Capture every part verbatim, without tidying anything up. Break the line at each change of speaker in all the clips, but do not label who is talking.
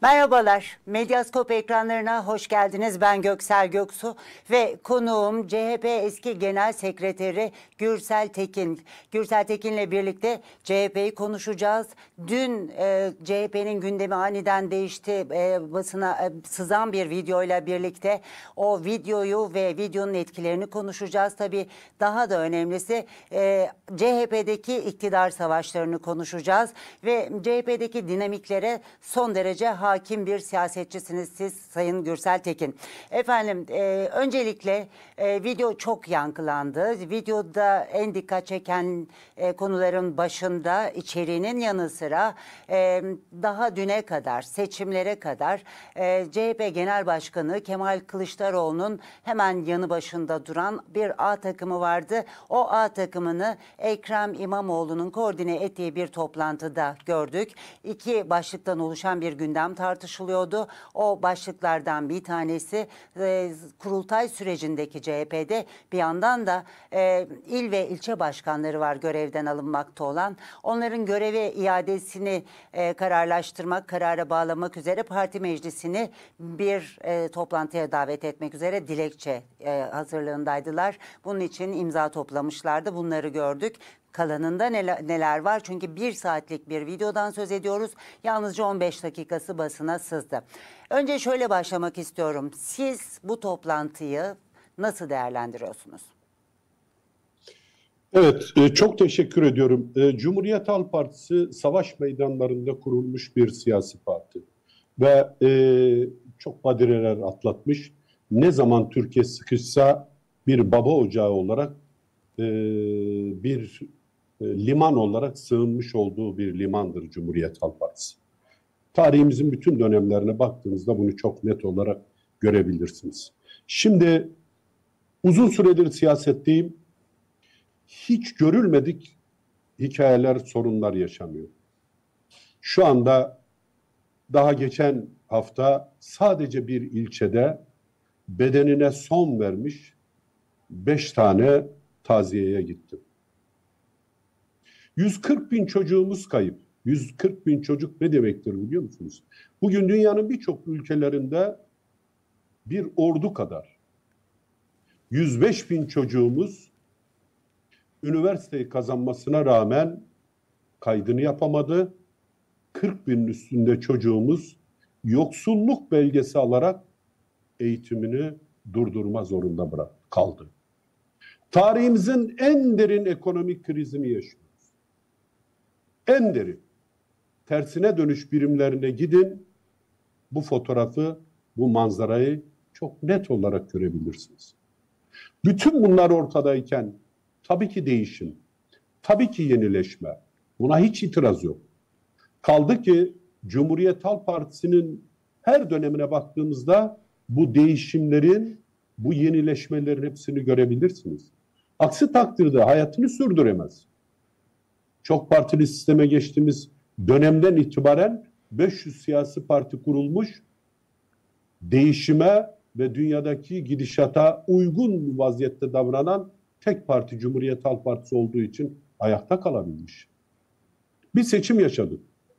Merhabalar, Medyaskop ekranlarına hoş geldiniz. Ben Göksel Göksu ve konuğum C H P eski Genel Sekreteri Gürsel Tekin. Gürsel Tekin'le birlikte C H P'yi konuşacağız. Dün e, C H P'nin gündemi aniden değişti. E, basına e, sızan bir videoyla birlikte o videoyu ve videonun etkilerini konuşacağız. Tabii daha da önemlisi e, C H P'deki iktidar savaşlarını konuşacağız ve C H P'deki dinamiklere son derece hakim bir siyasetçisiniz siz Sayın Gürsel Tekin. Efendim e, öncelikle e, video çok yankılandı. Videoda en dikkat çeken e, konuların başında içeriğinin yanı sıra e, daha düne kadar, seçimlere kadar e, C H P Genel Başkanı Kemal Kılıçdaroğlu'nun hemen yanı başında duran bir A takımı vardı. O A takımını Ekrem İmamoğlu'nun koordine ettiği bir toplantıda gördük. İki başlıktan oluşan bir gündem tartışılıyordu. O başlıklardan bir tanesi e, kurultay sürecindeki C H P'de, bir yandan da e, il ve ilçe başkanları var görevden alınmakta olan. Onların göreve iadesini e, kararlaştırmak, karara bağlamak üzere parti meclisini bir e, toplantıya davet etmek üzere dilekçe e, hazırlığındaydılar. Bunun için imza toplamışlardı. Bunları gördük. Kalanında neler, neler var? Çünkü bir saatlik bir videodan söz ediyoruz. Yalnızca on beş dakikası basına sızdı. Önce şöyle başlamak istiyorum. Siz bu toplantıyı nasıl değerlendiriyorsunuz?
Evet, çok teşekkür ediyorum. Cumhuriyet Halk Partisi savaş meydanlarında kurulmuş bir siyasi parti. Ve e, çok badireler atlatmış. Ne zaman Türkiye sıkışsa bir baba ocağı olarak, e, bir liman olarak sığınmış olduğu bir limandır Cumhuriyet Halk Partisi. Tarihimizin bütün dönemlerine baktığınızda bunu çok net olarak görebilirsiniz. Şimdi uzun süredir siyasetteyim. Hiç görülmedik hikayeler, sorunlar yaşanıyor. Şu anda daha geçen hafta sadece bir ilçede bedenine son vermiş beş tane taziyeye gittim. yüz kırk bin çocuğumuz kayıp. yüz kırk bin çocuk ne demektir biliyor musunuz? Bugün dünyanın birçok ülkelerinde bir ordu kadar. yüz beş bin çocuğumuz üniversiteyi kazanmasına rağmen kaydını yapamadı. kırk binin üstünde çocuğumuz yoksulluk belgesi alarak eğitimini durdurma zorunda bırak kaldı. Tarihimizin en derin ekonomik krizini yaşıyoruz. En derin. Tersine dönüş birimlerine gidin, bu fotoğrafı, bu manzarayı çok net olarak görebilirsiniz. Bütün bunlar ortadayken tabii ki değişim, tabii ki yenileşme. Buna hiç itiraz yok. Kaldı ki Cumhuriyet Halk Partisi'nin her dönemine baktığımızda bu değişimlerin, bu yenileşmelerin hepsini görebilirsiniz. Aksi takdirde hayatını sürdüremez. Çok partili sisteme geçtiğimiz dönemden itibaren beş yüz siyasi parti kurulmuş, değişime ve dünyadaki gidişata uygun vaziyette davranan tek parti Cumhuriyet Halk Partisi olduğu için ayakta kalabilmiş. Bir seçim yaşadık.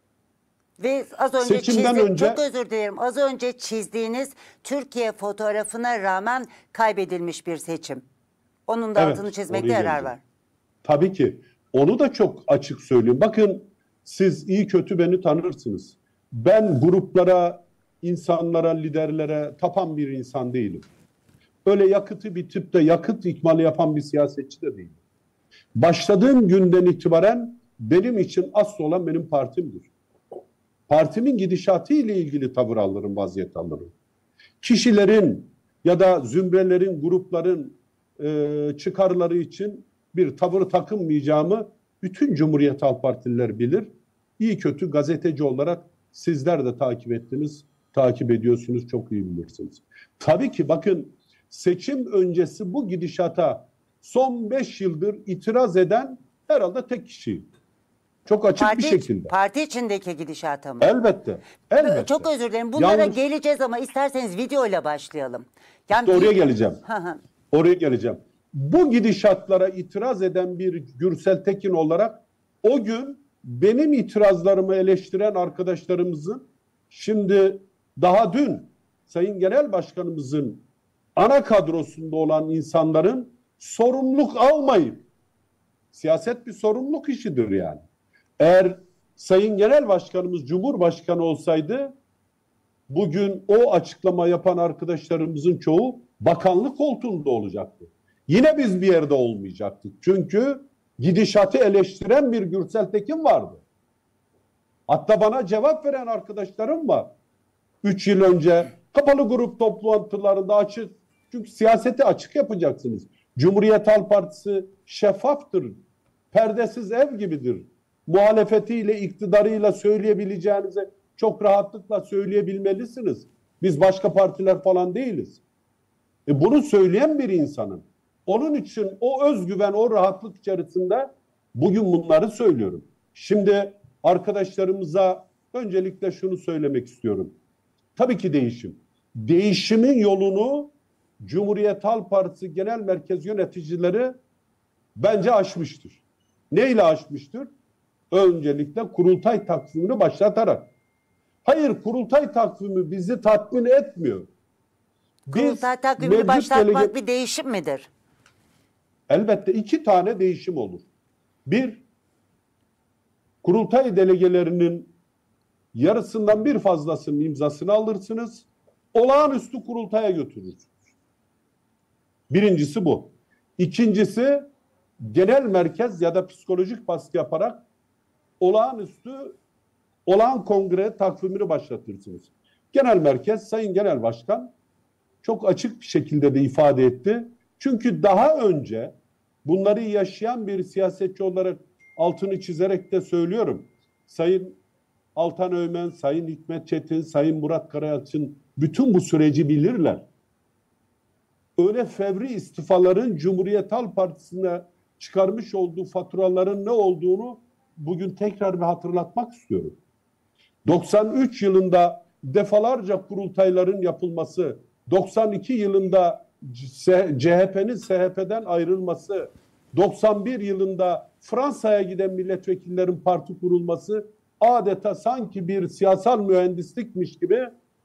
Ve az önce
Seçimden
çizdi,
önce,
çok özür dilerim, az önce çizdiğiniz Türkiye fotoğrafına rağmen kaybedilmiş bir seçim. Onun da
evet,
altını çizmekte yarar var.
Tabii ki. Onu da çok açık söyleyeyim. Bakın, siz iyi kötü beni tanırsınız. Ben gruplara, insanlara, liderlere tapan bir insan değilim. Öyle yakıtı bitip de yakıt ikmalı yapan bir siyasetçi de değilim. Başladığım günden itibaren benim için asıl olan benim partimdir. Partimin gidişatı ile ilgili tavır alırım, vaziyet alırım. Kişilerin ya da zümrelerin, grupların e, çıkarları için bir tavır takınmayacağımı bütün Cumhuriyet Halk Partililer bilir. İyi kötü gazeteci olarak sizler de takip ettiniz, takip ediyorsunuz, çok iyi bilirsiniz. Tabii ki bakın, seçim öncesi bu gidişata son beş yıldır itiraz eden herhalde tek kişi. Çok açık
Parti,
bir şekilde.
Parti içindeki gidişata mı?
Elbette. Elbette.
Çok özür dilerim. Bunlara
Yalnız,
geleceğiz ama isterseniz videoyla başlayalım. Yani
işte oraya geleceğim. Oraya geleceğim. Bu gidişatlara itiraz eden bir Gürsel Tekin olarak o gün benim itirazlarımı eleştiren arkadaşlarımızın Şimdi daha dün Sayın Genel Başkanımızın ana kadrosunda olan insanların sorumluluk almayıp, siyaset bir sorumluluk işidir yani. Eğer Sayın Genel Başkanımız Cumhurbaşkanı olsaydı bugün o açıklama yapan arkadaşlarımızın çoğu bakanlık koltuğunda olacaktı. Yine biz bir yerde olmayacaktık. Çünkü gidişatı eleştiren bir Gürsel Tekin vardı. Hatta bana cevap veren arkadaşlarım var. Üç yıl önce kapalı grup toplantılarında açık. Çünkü siyaseti açık yapacaksınız. Cumhuriyet Halk Partisi şeffaftır. Perdesiz ev gibidir. Muhalefetiyle, iktidarıyla söyleyebileceğinizi çok rahatlıkla söyleyebilmelisiniz. Biz başka partiler falan değiliz. E bunu söyleyen bir insanım. Onun için o özgüven, o rahatlık içerisinde bugün bunları söylüyorum. Şimdi arkadaşlarımıza öncelikle şunu söylemek istiyorum. Tabii ki değişim. Değişimin yolunu Cumhuriyet Halk Partisi Genel Merkez yöneticileri bence aşmıştır. Neyle aşmıştır? Öncelikle kurultay takvimini başlatarak. Hayır, kurultay takvimi bizi tatmin etmiyor.
Kurultay takvimini başlatmak delege... bir değişim midir?
Elbette iki tane değişim olur. Bir, kurultay delegelerinin yarısından bir fazlasının imzasını alırsınız. Olağanüstü kurultaya götürürsünüz. Birincisi bu. İkincisi, genel merkez ya da psikolojik baskı yaparak olağanüstü olağan kongre takvimini başlatırsınız. Genel merkez, Sayın Genel Başkan çok açık bir şekilde de ifade etti. Çünkü daha önce bunları yaşayan bir siyasetçi olarak altını çizerek de söylüyorum. Sayın Altan Öğmen, Sayın Hikmet Çetin, Sayın Murat Karayalçın bütün bu süreci bilirler. Öyle fevri istifaların Cumhuriyet Halk Partisi'ne çıkarmış olduğu faturaların ne olduğunu bugün tekrar bir hatırlatmak istiyorum. doksan üç yılında defalarca kurultayların yapılması, doksan iki yılında C H P'nin S H P'den ayrılması, doksan bir yılında Fransa'ya giden milletvekillerin parti kurulması adeta sanki bir siyasal mühendislikmiş gibi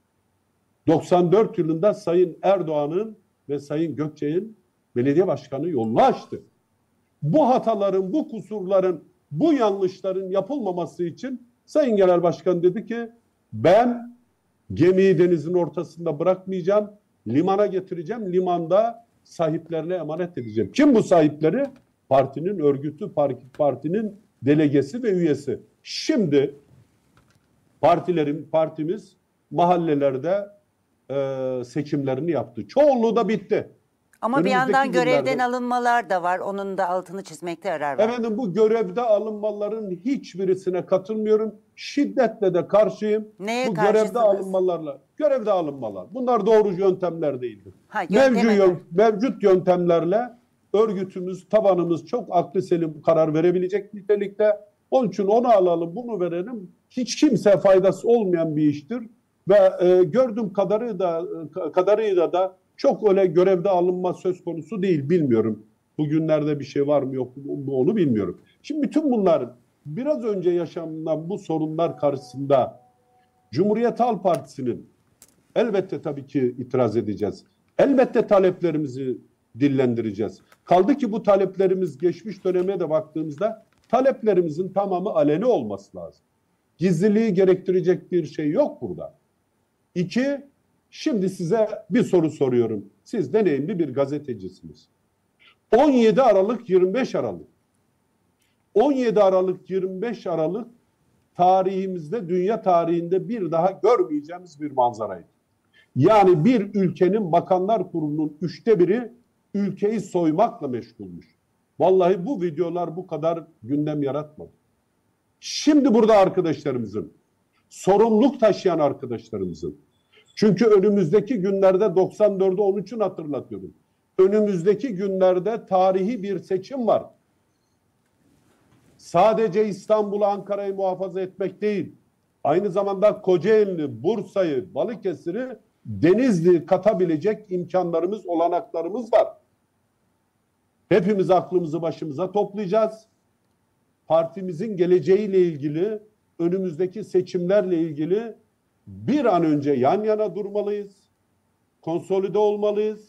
doksan dört yılında Sayın Erdoğan'ın ve Sayın Gökçek'in belediye başkanı yolunu açtı. Bu hataların, bu kusurların, bu yanlışların yapılmaması için Sayın Genel Başkan dedi ki ben gemiyi denizin ortasında bırakmayacağım, limana getireceğim, limanda sahiplerine emanet edeceğim. Kim bu sahipleri? Partinin örgütü, partinin delegesi ve üyesi. Şimdi partilerin, partimiz mahallelerde e, seçimlerini yaptı. Çoğunluğu da bitti.
Ama
Önümüzdeki
bir yandan
günlerde,
görevden alınmalar da var. Onun da altını çizmekte yarar var.
Efendim bu görevde alınmaların hiçbirisine katılmıyorum. Şiddetle de karşıyım.
Neye
bu
karşısınız?
görevde alınmalarla. Görevde alınmalar. Bunlar doğru yöntemler değildir.
Ha,
Mevcut, yön, mevcut yöntemlerle örgütümüz, tabanımız çok aklı selim karar verebilecek nitelikte. Onun için onu alalım, bunu verelim. Hiç kimseye faydası olmayan bir iştir. Ve e, gördüğüm kadarıyla da, kadarıyla da çok öyle görevde alınma söz konusu değil, bilmiyorum. Bugünlerde bir şey var mı yok mu onu bilmiyorum. Şimdi bütün bunlar biraz önce yaşanan bu sorunlar karşısında Cumhuriyet Halk Partisi'nin elbette tabii ki itiraz edeceğiz. Elbette taleplerimizi dillendireceğiz. Kaldı ki bu taleplerimiz geçmiş döneme de baktığımızda taleplerimizin tamamı aleni olması lazım. Gizliliği gerektirecek bir şey yok burada. İki, şimdi size bir soru soruyorum. Siz deneyimli bir gazetecisiniz. on yedi Aralık yirmi beş Aralık. on yedi Aralık yirmi beş Aralık tarihimizde, dünya tarihinde bir daha görmeyeceğimiz bir manzaraydı. Yani bir ülkenin bakanlar kurulunun üçte biri ülkeyi soymakla meşgulmüş. Vallahi bu videolar bu kadar gündem yaratmadı. Şimdi burada arkadaşlarımızın, sorumluluk taşıyan arkadaşlarımızın, çünkü önümüzdeki günlerde doksan dördü onun için hatırlatıyorum. Önümüzdeki günlerde tarihi bir seçim var. Sadece İstanbul'u, Ankara'yı muhafaza etmek değil, aynı zamanda Kocaeli, Bursa'yı, Balıkesir'i, Denizli'yi katabilecek imkanlarımız, olanaklarımız var. Hepimiz aklımızı başımıza toplayacağız. Partimizin geleceğiyle ilgili, önümüzdeki seçimlerle ilgili Bir an önce yan yana durmalıyız, konsolide olmalıyız,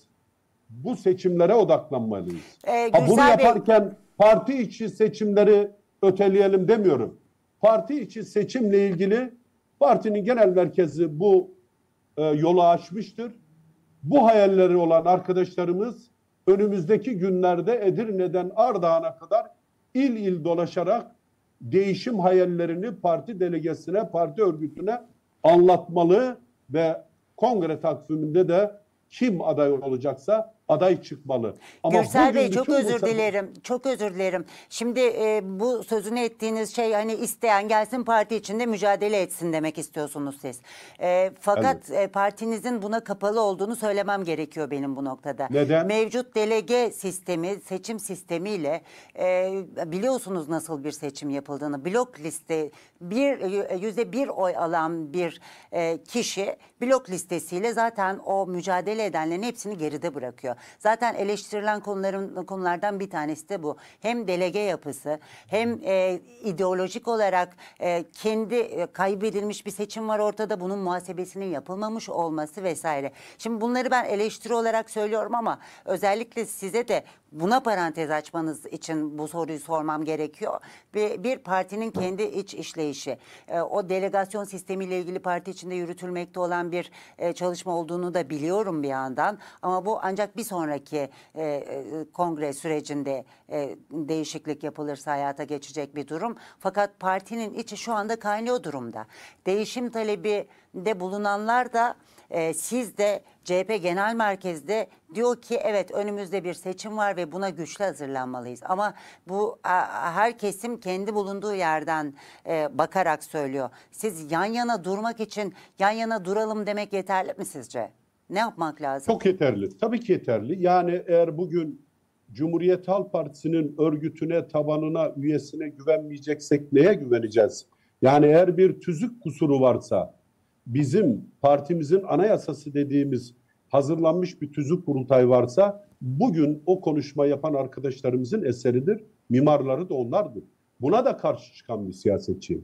bu seçimlere odaklanmalıyız.
Ee,
ha, bunu
Gürsel Bey-
yaparken parti içi seçimleri öteleyelim demiyorum. Parti içi seçimle ilgili partinin genel merkezi bu e, yolu açmıştır. Bu hayalleri olan arkadaşlarımız önümüzdeki günlerde Edirne'den Ardahan'a kadar il il dolaşarak değişim hayallerini parti delegesine, parti örgütüne anlatmalı ve kongre takviminde de kim aday olacaksa aday çıkmalı. Ama
Gürsel Bey
bugün
çok
bütün bu
özür
sebep-
dilerim. Çok özür dilerim. Şimdi e, bu sözünü ettiğiniz şey hani isteyen gelsin parti içinde mücadele etsin demek istiyorsunuz siz. E, fakat e, partinizin buna kapalı olduğunu söylemem gerekiyor benim bu noktada.
Neden?
Mevcut delege sistemi, seçim sistemiyle e, biliyorsunuz nasıl bir seçim yapıldığını. Blok liste bir yüzde bir oy alan bir e, kişi blok listesiyle zaten o mücadele edenlerin hepsini geride bırakıyor. Zaten eleştirilen konuların konulardan bir tanesi de bu. Hem delege yapısı hem e, ideolojik olarak e, kendi e, kaybedilmiş bir seçim var ortada, bunun muhasebesinin yapılmamış olması vesaire. Şimdi bunları ben eleştiri olarak söylüyorum ama özellikle size de buna parantez açmanız için bu soruyu sormam gerekiyor. Bir, bir partinin kendi iç işleyişi, e, o delegasyon sistemiyle ilgili parti içinde yürütülmekte olan bir e, çalışma olduğunu da biliyorum bir yandan. Ama bu ancak bir sonraki e, e, kongre sürecinde e, değişiklik yapılırsa hayata geçecek bir durum. Fakat partinin içi şu anda kaynıyor durumda. Değişim talebi de bulunanlar da e, siz de C H P Genel Merkez'de diyor ki evet önümüzde bir seçim var ve buna güçlü hazırlanmalıyız. Ama bu a, her kesim kendi bulunduğu yerden e, bakarak söylüyor. Siz yan yana durmak için yan yana duralım demek yeterli mi sizce? Ne yapmak lazım?
Çok yeterli. Tabii ki yeterli. Yani eğer bugün Cumhuriyet Halk Partisi'nin örgütüne, tabanına, üyesine güvenmeyeceksek neye güveneceğiz? Yani eğer bir tüzük kusuru varsa, bizim partimizin anayasası dediğimiz hazırlanmış bir tüzük kurultay varsa, bugün o konuşma yapan arkadaşlarımızın eseridir. Mimarları da onlardır. Buna da karşı çıkan bir siyasetçiyim.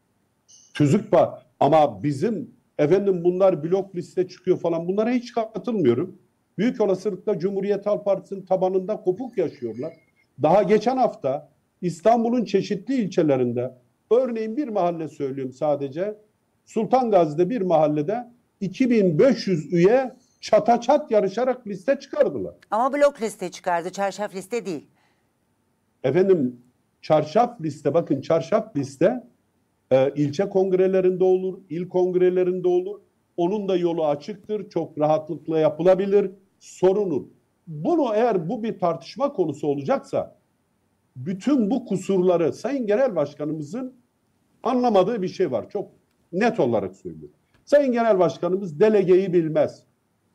Tüzük var ama bizim efendim bunlar blok liste çıkıyor falan, bunlara hiç katılmıyorum. Büyük olasılıkla Cumhuriyet Halk Partisi'nin tabanında kopuk yaşıyorlar. Daha geçen hafta İstanbul'un çeşitli ilçelerinde, örneğin bir mahalle söyleyeyim sadece, Sultan Gazi'de bir mahallede iki bin beş yüz üye çataçat yarışarak liste çıkardılar.
Ama blok liste çıkardı, çarşaf liste değil.
Efendim çarşaf liste, bakın çarşaf liste e, ilçe kongrelerinde olur, il kongrelerinde olur. Onun da yolu açıktır, çok rahatlıkla yapılabilir, sorunur. Bunu eğer bu bir tartışma konusu olacaksa, bütün bu kusurları Sayın Genel Başkanımızın anlamadığı bir şey var. Çok net olarak söylüyorum. Sayın Genel Başkanımız delegeyi bilmez.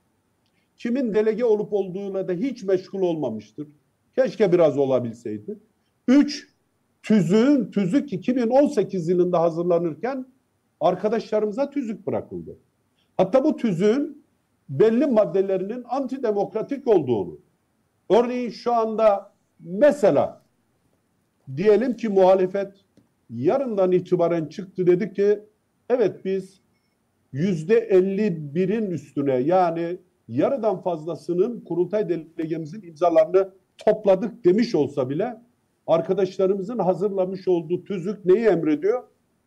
Kimin delege olup olduğuyla da hiç meşgul olmamıştır. Keşke biraz olabilseydi. Üç, tüzüğün, tüzük iki bin on sekiz yılında hazırlanırken arkadaşlarımıza tüzük bırakıldı. Hatta bu tüzüğün belli maddelerinin antidemokratik olduğunu, örneğin şu anda mesela diyelim ki muhalefet yarından itibaren çıktı, dedi ki evet biz yüzde elli birin üstüne, yani yarıdan fazlasının kurultay delegemizin imzalarını topladık demiş olsa bile arkadaşlarımızın hazırlamış olduğu tüzük neyi emrediyor?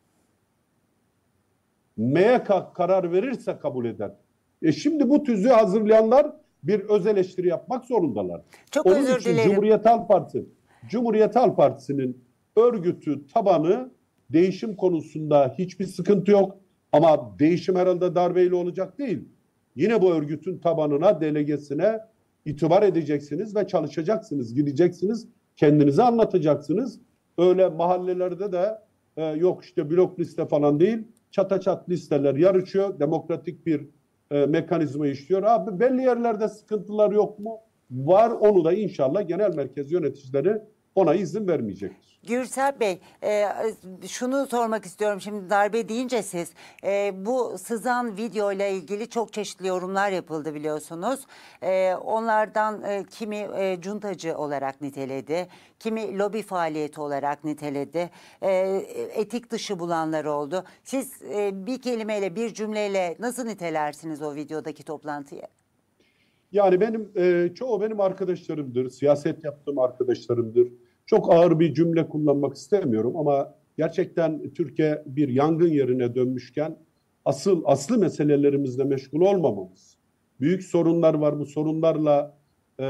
M Y K karar verirse kabul eder. E şimdi bu tüzüğü hazırlayanlar bir öz eleştiri yapmak zorundalar.
Çok
Onun
özür
için
dilerim.
Cumhuriyet Halk Partisi, Cumhuriyet Halk Partisi'nin örgütü, tabanı değişim konusunda hiçbir sıkıntı yok. Ama değişim herhalde darbeyle olacak değil. Yine bu örgütün tabanına, delegesine itibar edeceksiniz ve çalışacaksınız, gideceksiniz, kendinizi anlatacaksınız. Öyle mahallelerde de e, yok işte blok liste falan değil, çataçat listeler yarışıyor, demokratik bir e, mekanizma işliyor. Abi belli yerlerde sıkıntılar yok mu? Var, onu da inşallah genel merkez yöneticileri ona izin vermeyecektir.
Gürsel Bey, e, şunu sormak istiyorum şimdi darbe deyince siz, e, bu sızan video ile ilgili çok çeşitli yorumlar yapıldı biliyorsunuz. E, onlardan e, kimi e, cuntacı olarak niteledi, kimi lobi faaliyeti olarak niteledi, e, etik dışı bulanlar oldu. Siz e, bir kelimeyle, bir cümleyle nasıl nitelersiniz o videodaki toplantıyı?
Yani benim e, çoğu benim arkadaşlarımdır, siyaset yaptığım arkadaşlarımdır. Çok ağır bir cümle kullanmak istemiyorum ama gerçekten Türkiye bir yangın yerine dönmüşken asıl aslı meselelerimizle meşgul olmamamız. Büyük sorunlar var, bu sorunlarla e,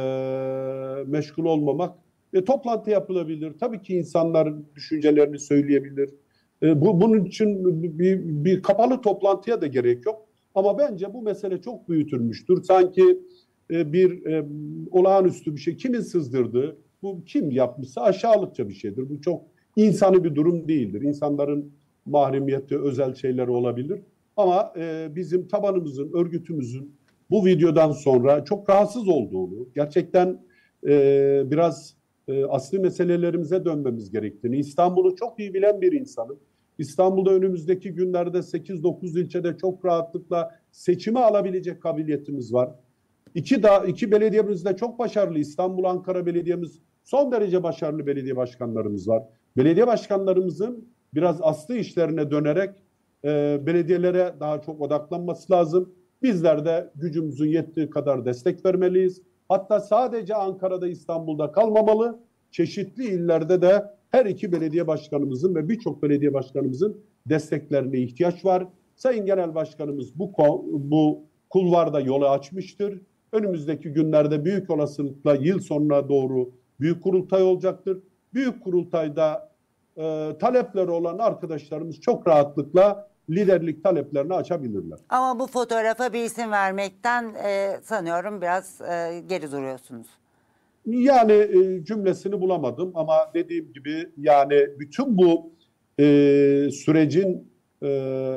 meşgul olmamak. E, toplantı yapılabilir. Tabii ki insanlar düşüncelerini söyleyebilir. E, bu bunun için bir, bir kapalı toplantıya da gerek yok. Ama bence bu mesele çok büyütülmüştür. Sanki e, bir e, olağanüstü bir şey. Kimin sızdırdığı, bu kim yapmışsa aşağılıkça bir şeydir. Bu çok insani bir durum değildir. İnsanların mahremiyeti, özel şeyleri olabilir. Ama e, bizim tabanımızın, örgütümüzün bu videodan sonra çok rahatsız olduğunu, gerçekten e, biraz e, asli meselelerimize dönmemiz gerektiğini, İstanbul'u çok iyi bilen bir insanım. İstanbul'da önümüzdeki günlerde sekiz dokuz ilçede çok rahatlıkla seçimi alabilecek kabiliyetimiz var. İki, da, iki belediyemiz de çok başarılı. İstanbul, Ankara belediyemiz son derece başarılı belediye başkanlarımız var. Belediye başkanlarımızın biraz aslı işlerine dönerek e, belediyelere daha çok odaklanması lazım. Bizler de gücümüzün yettiği kadar destek vermeliyiz. Hatta sadece Ankara'da, İstanbul'da kalmamalı. Çeşitli illerde de her iki belediye başkanımızın ve birçok belediye başkanımızın desteklerine ihtiyaç var. Sayın Genel Başkanımız bu, bu kulvarda yolu açmıştır. Önümüzdeki günlerde büyük olasılıkla yıl sonuna doğru büyük kurultay olacaktır. Büyük kurultayda e, talepleri olan arkadaşlarımız çok rahatlıkla liderlik taleplerini açabilirler.
Ama bu fotoğrafa bir isim vermekten e, sanıyorum biraz e, geri duruyorsunuz.
Yani e, cümlesini bulamadım ama dediğim gibi yani bütün bu e, sürecin e,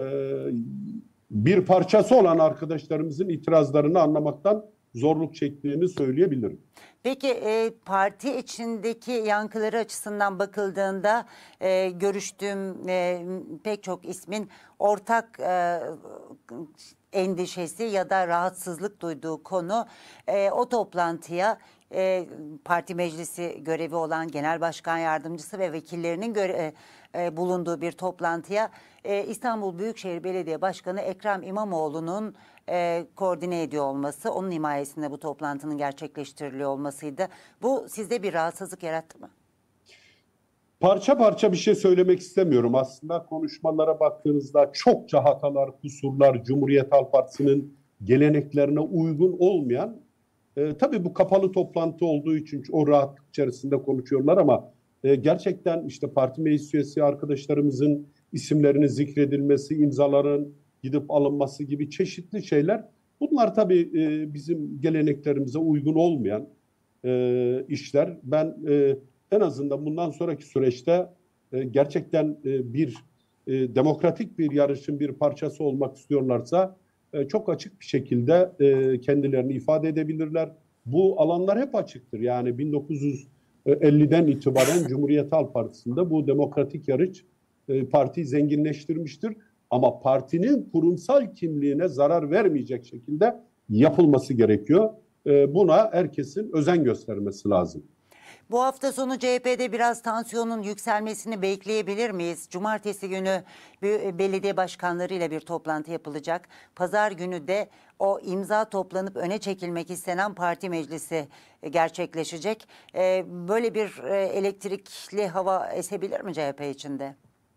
bir parçası olan arkadaşlarımızın itirazlarını anlamaktan zorluk çektiğini söyleyebilirim.
Peki e, parti içindeki yankıları açısından bakıldığında e, görüştüğüm e, pek çok ismin ortak e, endişesi ya da rahatsızlık duyduğu konu e, o toplantıya e, parti meclisi görevi olan genel başkan yardımcısı ve vekillerinin göre, e, bulunduğu bir toplantıya e, İstanbul Büyükşehir Belediye Başkanı Ekrem İmamoğlu'nun e, koordine ediyor olması, onun himayesinde bu toplantının gerçekleştiriliyor olmasıydı. Bu sizde bir rahatsızlık yarattı mı?
Parça parça bir şey söylemek istemiyorum. Aslında konuşmalara baktığınızda çokça hatalar, kusurlar, Cumhuriyet Halk Partisi'nin geleneklerine uygun olmayan, e, tabii bu kapalı toplantı olduğu için o rahatlık içerisinde konuşuyorlar ama e, gerçekten işte parti meclis üyesi arkadaşlarımızın isimlerinin zikredilmesi, imzaların gidip alınması gibi çeşitli şeyler. Bunlar tabii e, bizim geleneklerimize uygun olmayan e, işler. Ben e, en azından bundan sonraki süreçte e, gerçekten e, bir e, demokratik bir yarışın bir parçası olmak istiyorlarsa e, çok açık bir şekilde e, kendilerini ifade edebilirler. Bu alanlar hep açıktır. Yani bin dokuz yüz elliden itibaren Cumhuriyet Halk Partisi'nde bu demokratik yarış e, partiyi zenginleştirmiştir. Ama partinin kurumsal kimliğine zarar vermeyecek şekilde yapılması gerekiyor. E, buna herkesin özen göstermesi lazım.
Bu hafta sonu C H P'de biraz tansiyonun yükselmesini bekleyebilir miyiz? Cumartesi günü belediye başkanlarıyla bir toplantı yapılacak. Pazar günü de o imza toplanıp öne çekilmek istenen parti meclisi gerçekleşecek. Böyle bir elektrikli hava esebilir mi C H P içinde?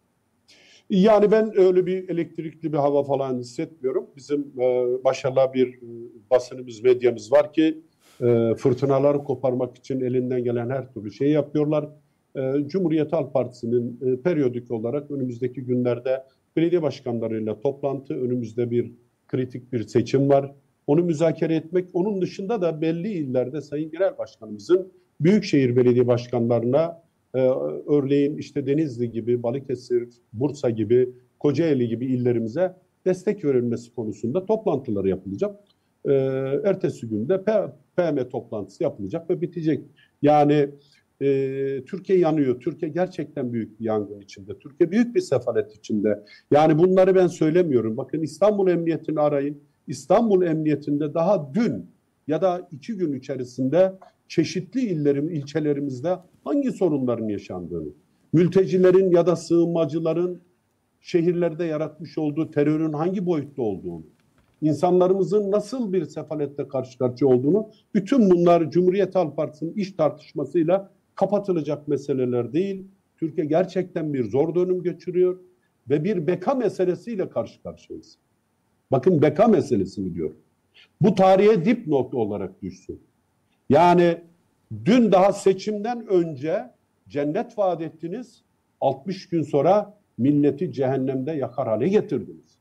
Yani ben öyle bir elektrikli bir hava falan hissetmiyorum. Bizim e, başarılı bir e, basınımız, medyamız var ki e, fırtınaları koparmak için elinden gelen her türlü şeyi yapıyorlar. E, Cumhuriyet Halk Partisi'nin e, periyodik olarak önümüzdeki günlerde belediye başkanlarıyla toplantı, önümüzde bir kritik bir seçim var. Onu müzakere etmek, onun dışında da belli illerde Sayın Genel Başkanımızın büyükşehir belediye başkanlarına Ee, örneğin işte Denizli gibi, Balıkesir, Bursa gibi, Kocaeli gibi illerimize destek verilmesi konusunda toplantıları yapılacak. Ee, ertesi günde P M toplantısı yapılacak ve bitecek. Yani e, Türkiye yanıyor. Türkiye gerçekten büyük bir yangın içinde. Türkiye büyük bir sefalet içinde. Yani bunları ben söylemiyorum. Bakın İstanbul Emniyetini arayın. İstanbul Emniyetinde daha dün ya da iki gün içerisinde çeşitli illerim, ilçelerimizde hangi sorunların yaşandığını, mültecilerin ya da sığınmacıların şehirlerde yaratmış olduğu terörün hangi boyutta olduğunu, insanlarımızın nasıl bir sefaletle karşı karşıya olduğunu, bütün bunlar Cumhuriyet Halk Partisi'nin iş tartışmasıyla kapatılacak meseleler değil. Türkiye gerçekten bir zor dönüm geçiriyor ve bir beka meselesiyle karşı karşıyayız. Bakın beka meselesini diyorum. Bu tarihe dipnot olarak düşsün. Yani dün daha seçimden önce cennet vaat ettiniz, altmış gün sonra milleti cehennemde yakar hale getirdiniz.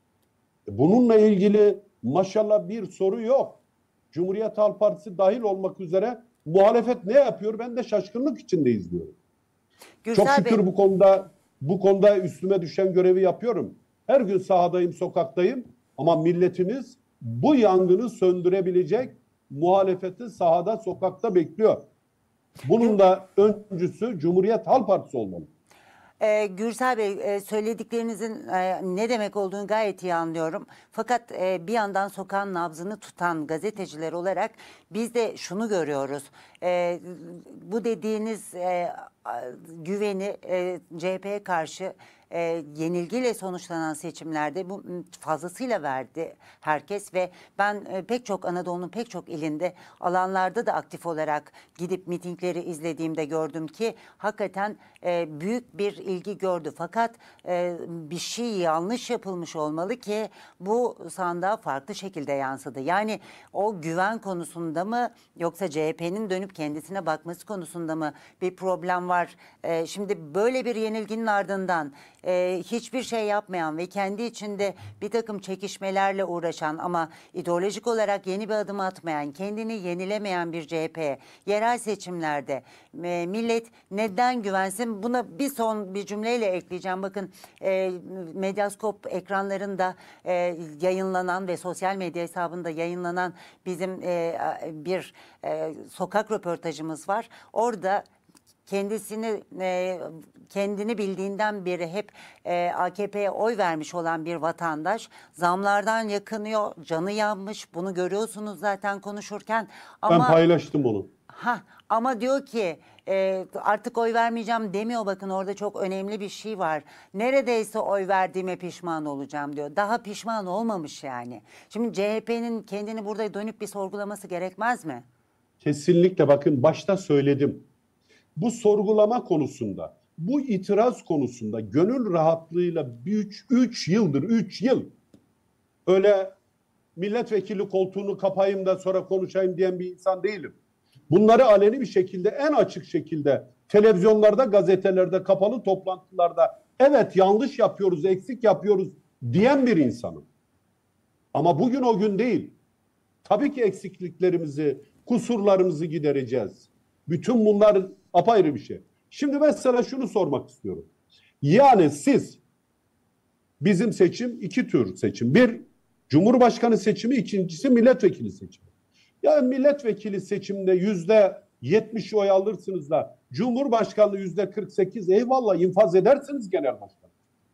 Bununla ilgili maşallah bir soru yok. Cumhuriyet Halk Partisi dahil olmak üzere muhalefet ne yapıyor? Ben de şaşkınlık içinde izliyorum.
Gürsel
Çok şükür
Bey,
bu konuda bu konuda üstüme düşen görevi yapıyorum. Her gün sahadayım, sokaktayım ama milletimiz bu yangını söndürebilecek muhalefeti sahada, sokakta bekliyor. Bunun da öncüsü Cumhuriyet Halk Partisi olmalı.
Ee, Gürsel Bey, e, söylediklerinizin e, ne demek olduğunu gayet iyi anlıyorum. Fakat e, bir yandan sokağın nabzını tutan gazeteciler olarak biz de şunu görüyoruz. E, bu dediğiniz e, a- güveni e, C H P'ye karşı e, yenilgiyle sonuçlanan seçimlerde bu m, fazlasıyla verdi herkes ve ben e, pek çok Anadolu'nun pek çok ilinde alanlarda da aktif olarak gidip mitingleri izlediğimde gördüm ki hakikaten e, büyük bir ilgi gördü. Fakat e, bir şey yanlış yapılmış olmalı ki bu sandığa farklı şekilde yansıdı. Yani o güven konusunda mı yoksa C H P'nin dönüp kendisine bakması konusunda mı bir problem var? E, şimdi böyle bir yenilginin ardından e, hiçbir şey yapmayan ve kendi içinde bir takım çekişmelerle uğraşan ama ideolojik olarak yeni bir adım atmayan, kendini yenilemeyen bir C H P yerel seçimlerde e, millet neden güvensin? Buna bir son bir cümleyle ekleyeceğim. Bakın e, Medyaskop ekranlarında e, yayınlanan ve sosyal medya hesabında yayınlanan bizim e, bir e, sokak röportajımız var. Orada kendisini e, kendini bildiğinden beri hep e, A K P'ye oy vermiş olan bir vatandaş zamlardan yakınıyor, canı yanmış. Bunu görüyorsunuz zaten konuşurken.
Ben
Ama
paylaştım onu.
ha ama diyor ki e, artık oy vermeyeceğim demiyor. Bakın orada çok önemli bir şey var. Neredeyse oy verdiğime pişman olacağım diyor. Daha pişman olmamış yani. Şimdi C H P'nin kendini burada dönüp bir sorgulaması gerekmez mi?
Kesinlikle bakın başta söyledim. Bu sorgulama konusunda, bu itiraz konusunda gönül rahatlığıyla üç yıldır, üç yıl öyle milletvekili koltuğunu kapayım da sonra konuşayım diyen bir insan değilim. Bunları aleni bir şekilde, en açık şekilde televizyonlarda, gazetelerde, kapalı toplantılarda evet yanlış yapıyoruz, eksik yapıyoruz diyen bir insanım. Ama bugün o gün değil. Tabii ki eksikliklerimizi, kusurlarımızı gidereceğiz. Bütün bunlar apayrı bir şey. Şimdi mesela şunu sormak istiyorum. Yani siz bizim seçim iki tür seçim. Bir Cumhurbaşkanı seçimi, ikincisi milletvekili seçimi. Yani milletvekili seçimde yüzde yetmiş oy alırsınız da Cumhurbaşkanlığı yüzde kırk sekiz eyvallah infaz edersiniz genel başkan.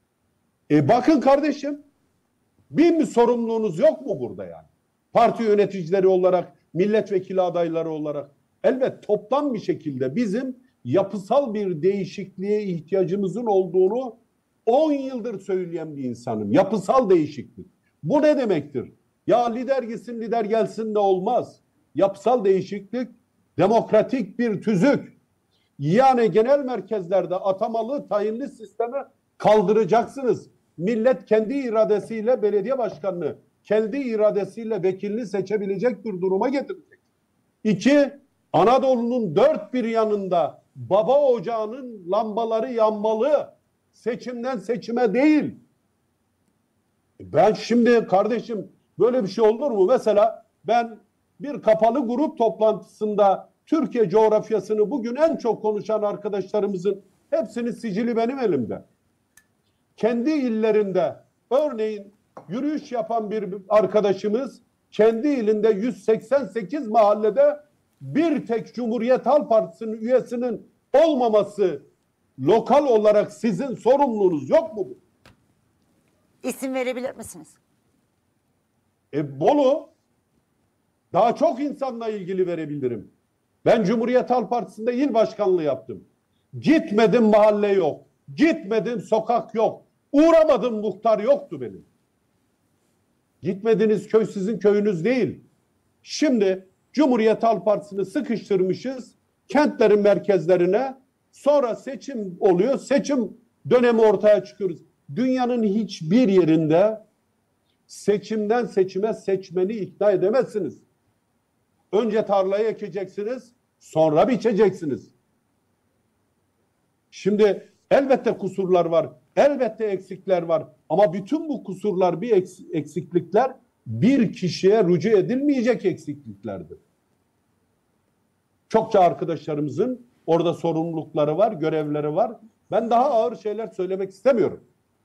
E bakın kardeşim bir mi sorumluluğunuz yok mu burada yani? Parti yöneticileri olarak, milletvekili adayları olarak elbet toplam bir şekilde bizim yapısal bir değişikliğe ihtiyacımızın olduğunu on yıldır söyleyen bir insanım. Yapısal değişiklik. Bu ne demektir? Ya lider gitsin lider gelsin de olmaz. Yapısal değişiklik demokratik bir tüzük. Yani genel merkezlerde atamalı tayinli sistemi kaldıracaksınız. Millet kendi iradesiyle belediye başkanını, kendi iradesiyle vekilini seçebilecek bir duruma getirecek. İki, Anadolu'nun dört bir yanında baba ocağının lambaları yanmalı. Seçimden seçime değil. Ben şimdi kardeşim böyle bir şey olur mu? Mesela ben bir kapalı grup toplantısında Türkiye coğrafyasını bugün en çok konuşan arkadaşlarımızın hepsinin sicili benim elimde. Kendi illerinde örneğin yürüyüş yapan bir arkadaşımız kendi ilinde yüz seksen sekiz mahallede bir tek Cumhuriyet Halk Partisi'nin üyesinin olmaması lokal olarak sizin sorumluluğunuz yok mu?
İsim verebilir misiniz?
E Bolu daha çok insanla ilgili verebilirim. Ben Cumhuriyet Halk Partisi'nde il başkanlığı yaptım. Gitmedim mahalle yok. Gitmedim sokak yok. Uğramadım muhtar yoktu benim. Gitmediğiniz köy sizin köyünüz değil. Şimdi Cumhuriyet Halk Partisi'ni sıkıştırmışız kentlerin merkezlerine. Sonra seçim oluyor. Seçim dönemi ortaya çıkıyoruz. Dünyanın hiçbir yerinde seçimden seçime seçmeni ikna edemezsiniz. Önce tarlayı ekeceksiniz, sonra biçeceksiniz. Şimdi elbette kusurlar var, elbette eksikler var. Ama bütün bu kusurlar, bir eksiklikler bir kişiye rücu edilmeyecek eksikliklerdir. Çokça arkadaşlarımızın orada sorumlulukları var, görevleri var. Ben daha ağır şeyler söylemek istemiyorum.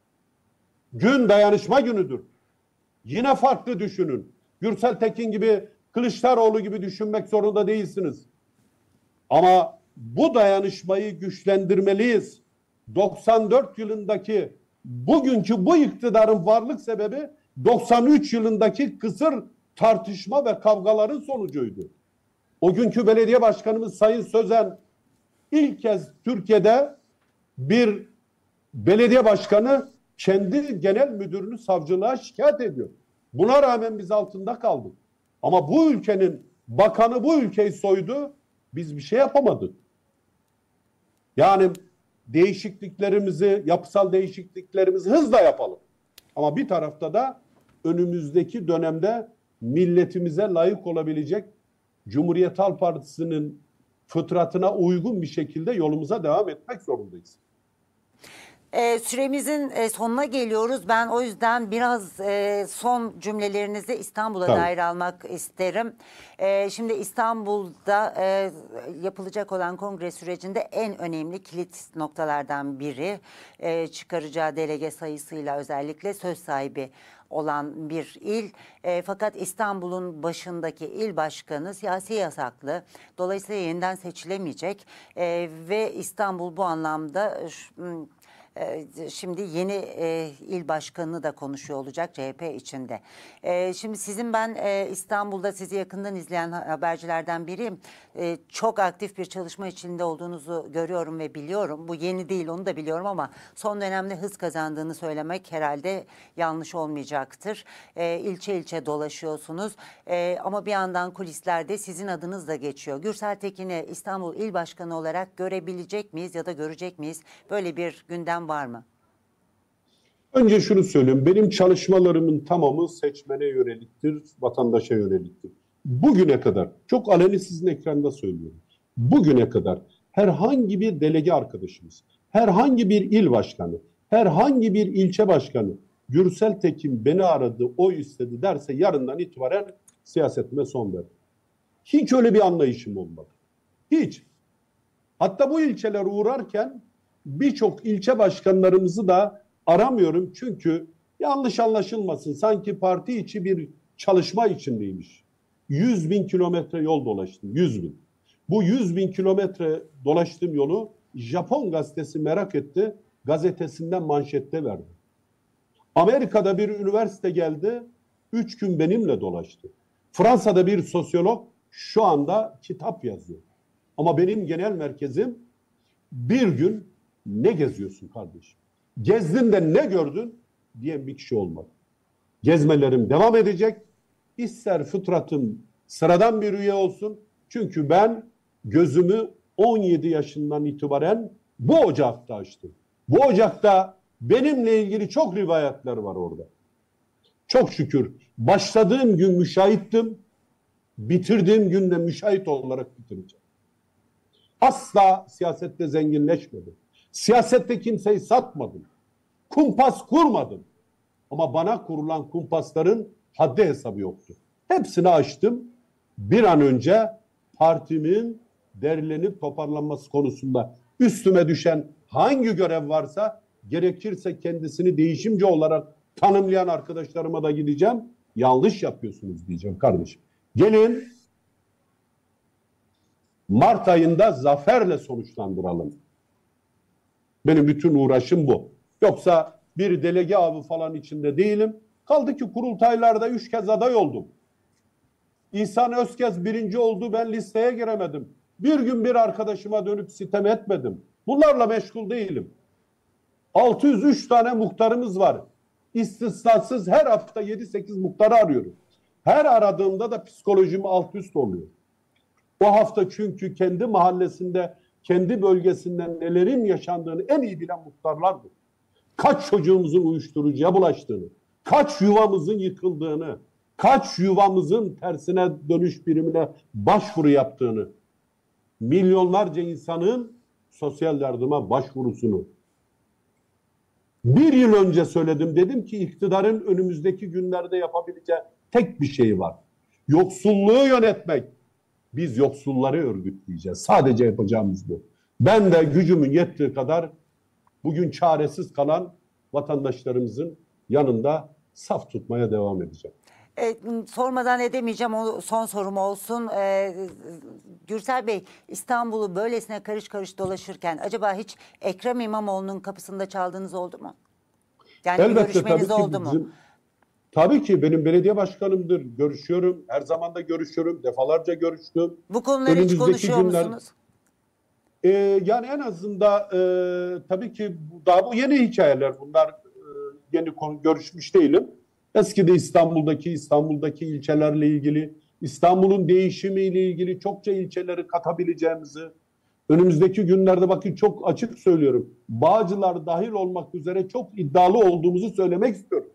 Gün dayanışma günüdür. Yine farklı düşünün. Gürsel Tekin gibi, Kılıçdaroğlu gibi düşünmek zorunda değilsiniz. Ama bu dayanışmayı güçlendirmeliyiz. doksan dört yılındaki bugünkü bu iktidarın varlık sebebi doksan üç yılındaki kısır tartışma ve kavgaların sonucuydu. O günkü belediye başkanımız Sayın Sözen ilk kez Türkiye'de bir belediye başkanı kendi genel müdürünü savcılığa şikayet ediyor. Buna rağmen biz altında kaldık. Ama bu ülkenin bakanı bu ülkeyi soydu. Biz bir şey yapamadık. Yani değişikliklerimizi, yapısal değişikliklerimizi hızla yapalım. Ama bir tarafta da önümüzdeki dönemde milletimize layık olabilecek Cumhuriyet Halk Partisi'nin fıtratına uygun bir şekilde yolumuza devam etmek zorundayız.
E, süremizin e, sonuna geliyoruz. Ben o yüzden biraz e, son cümlelerinizi İstanbul'a
Tabii.
dair almak isterim. E, şimdi İstanbul'da e, yapılacak olan kongre sürecinde en önemli kilit noktalardan biri e, çıkaracağı delege sayısıyla özellikle söz sahibi olan bir il. E, fakat İstanbul'un başındaki il başkanı siyasi yasaklı. Dolayısıyla yeniden seçilemeyecek e, ve İstanbul bu anlamda şimdi yeni e, il başkanını da konuşuyor olacak C H P içinde. E, şimdi sizin ben e, İstanbul'da sizi yakından izleyen habercilerden biriyim. E, çok aktif bir çalışma içinde olduğunuzu görüyorum ve biliyorum. Bu yeni değil, onu da biliyorum ama son dönemde hız kazandığını söylemek herhalde yanlış olmayacaktır. E, ilçe ilçe dolaşıyorsunuz e, ama bir yandan kulislerde sizin adınız da geçiyor. Gürsel Tekin'i İstanbul İl Başkanı olarak görebilecek miyiz ya da görecek miyiz? Böyle bir gündem var mı?
Önce şunu söyleyeyim. Benim çalışmalarımın tamamı seçmene yöneliktir, vatandaşa yöneliktir. Bugüne kadar, çok aleni sizin ekranda söylüyorum. Bugüne kadar herhangi bir delege arkadaşımız, herhangi bir il başkanı, herhangi bir ilçe başkanı Gürsel Tekin beni aradı, oy istedi derse yarından itibaren siyasetime son verdim. Hiç öyle bir anlayışım olmadı. Hiç. Hatta bu ilçeler uğrarken birçok ilçe başkanlarımızı da aramıyorum çünkü yanlış anlaşılmasın, sanki parti içi bir çalışma içindeymiş. yüz bin kilometre yol dolaştım, yüz bin. Bu yüz bin kilometre dolaştığım yolu Japon gazetesi merak etti, gazetesinden manşette verdi. Amerika'da bir üniversite geldi, üç gün benimle dolaştı. Fransa'da bir sosyolog şu anda kitap yazıyor. Ama benim genel merkezim bir gün ne geziyorsun kardeşim? Gezdin de ne gördün diyen bir kişi olmadı. Gezmelerim devam edecek. İster fıtratım sıradan bir üye olsun. Çünkü ben gözümü on yedi yaşından itibaren bu ocakta açtım. Bu ocakta benimle ilgili çok rivayetler var orada. Çok şükür başladığım gün müşahittim. Bitirdiğim günde müşahit olarak bitireceğim. Asla siyasette zenginleşmedim. Siyasette kimseyi satmadım. Kumpas kurmadım. Ama bana kurulan kumpasların haddi hesabı yoktu. Hepsini açtım. Bir an önce partimin derlenip toparlanması konusunda üstüme düşen hangi görev varsa gerekirse kendisini değişimci olarak tanımlayan arkadaşlarıma da gideceğim. Yanlış yapıyorsunuz diyeceğim kardeşim. Gelin Mart ayında zaferle sonuçlandıralım. Benim bütün uğraşım bu. Yoksa bir delege avı falan içinde değilim. Kaldı ki kurultaylarda üç kez aday oldum. İhsan Özkez birinci oldu, ben listeye giremedim. Bir gün bir arkadaşıma dönüp sitem etmedim. Bunlarla meşgul değilim. altı yüz üç tane muhtarımız var. İstisnasız her hafta yedi sekiz muhtarı arıyorum. Her aradığımda da psikolojim alt üst oluyor. O hafta çünkü kendi mahallesinde, kendi bölgesinden nelerin yaşandığını en iyi bilen muhtarlardı. Kaç çocuğumuzun uyuşturucuya bulaştığını, kaç yuvamızın yıkıldığını, kaç yuvamızın tersine dönüş birimine başvuru yaptığını, milyonlarca insanın sosyal yardıma başvurusunu. Bir yıl önce söyledim, dedim ki iktidarın önümüzdeki günlerde yapabileceği tek bir şey var. Yoksulluğu yönetmek. Biz yoksulları örgütleyeceğiz. Sadece yapacağımız bu. Ben de gücümün yettiği kadar bugün çaresiz kalan vatandaşlarımızın yanında saf tutmaya devam edeceğim.
E, sormadan edemeyeceğim, o son sorum olsun. E, Gürsel Bey, İstanbul'u böylesine karış karış dolaşırken acaba hiç Ekrem İmamoğlu'nun kapısında çaldığınız oldu mu? Yani bir
Elbette,
görüşmeniz
tabii ki
oldu mu?
bizim, tabii ki benim belediye başkanımdır. Görüşüyorum. Her zaman da görüşüyorum. Defalarca görüştüm.
Bu konuları hiç
Önümüzdeki
konuşuyor
günler-
musunuz?
Ee, yani en azından e, tabii ki daha bu yeni hikayeler. Bunlar e, yeni konu, görüşmüş değilim. Eskide İstanbul'daki İstanbul'daki ilçelerle ilgili, İstanbul'un değişimiyle ilgili çokça ilçeleri katabileceğimizi, önümüzdeki günlerde bakın çok açık söylüyorum. Bağcılar dahil olmak üzere çok iddialı olduğumuzu söylemek istiyorum.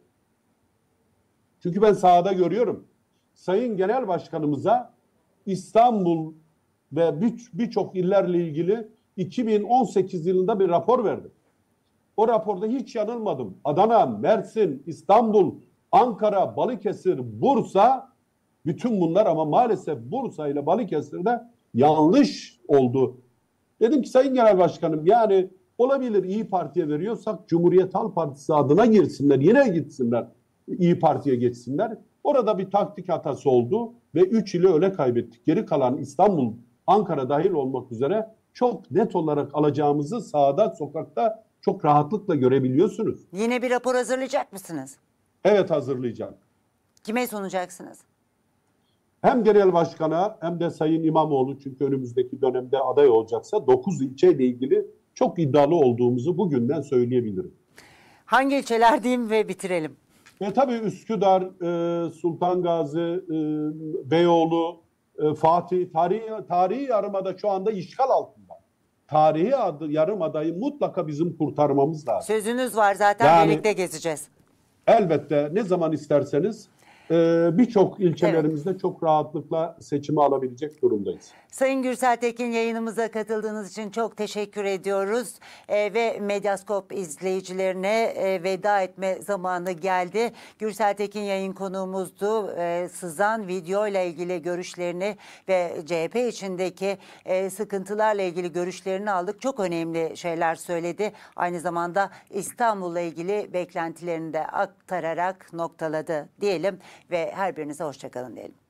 Çünkü ben sahada görüyorum. Sayın Genel Başkanımıza İstanbul ve birçok illerle ilgili iki bin on sekiz yılında bir rapor verdim. O raporda hiç yanılmadım. Adana, Mersin, İstanbul, Ankara, Balıkesir, Bursa, bütün bunlar, ama maalesef Bursa ile Balıkesir'de yanlış oldu. Dedim ki Sayın Genel Başkanım, yani olabilir, İyi Parti'ye veriyorsak Cumhuriyet Halk Partisi adına girsinler, yine gitsinler, İyi Parti'ye geçsinler. Orada bir taktik hatası oldu ve üç ili öyle kaybettik. Geri kalan İstanbul, Ankara dahil olmak üzere çok net olarak alacağımızı sahada, sokakta çok rahatlıkla görebiliyorsunuz.
Yine bir rapor hazırlayacak mısınız?
Evet, hazırlayacağım.
Kime sunacaksınız?
Hem genel başkana hem de Sayın İmamoğlu, çünkü önümüzdeki dönemde aday olacaksa dokuz ilçeyle ilgili çok iddialı olduğumuzu bugünden söyleyebilirim.
Hangi ilçeler diyeyim ve bitirelim?
Ve tabii Üsküdar, e, Sultan Gazi, e, Beyoğlu, e, Fatih, tarihi, tarihi yarımada şu anda işgal altında. Tarihi adı, yarımadayı mutlaka bizim kurtarmamız lazım.
Sözünüz var zaten,
Yani-
birlikte gezeceğiz.
Elbette, ne zaman isterseniz e, birçok ilçelerimizde çok rahatlıkla seçimi alabilecek durumdayız.
Sayın Gürsel Tekin, yayınımıza katıldığınız için çok teşekkür ediyoruz. Ee, ve Medyaskop izleyicilerine e, veda etme zamanı geldi. Gürsel Tekin yayın konuğumuzdu. Ee, sızan video ile ilgili görüşlerini ve C H P içindeki e, sıkıntılarla ilgili görüşlerini aldık. Çok önemli şeyler söyledi. Aynı zamanda İstanbul'la ilgili beklentilerini de aktararak noktaladı diyelim ve her birinize hoşça kalın diyelim.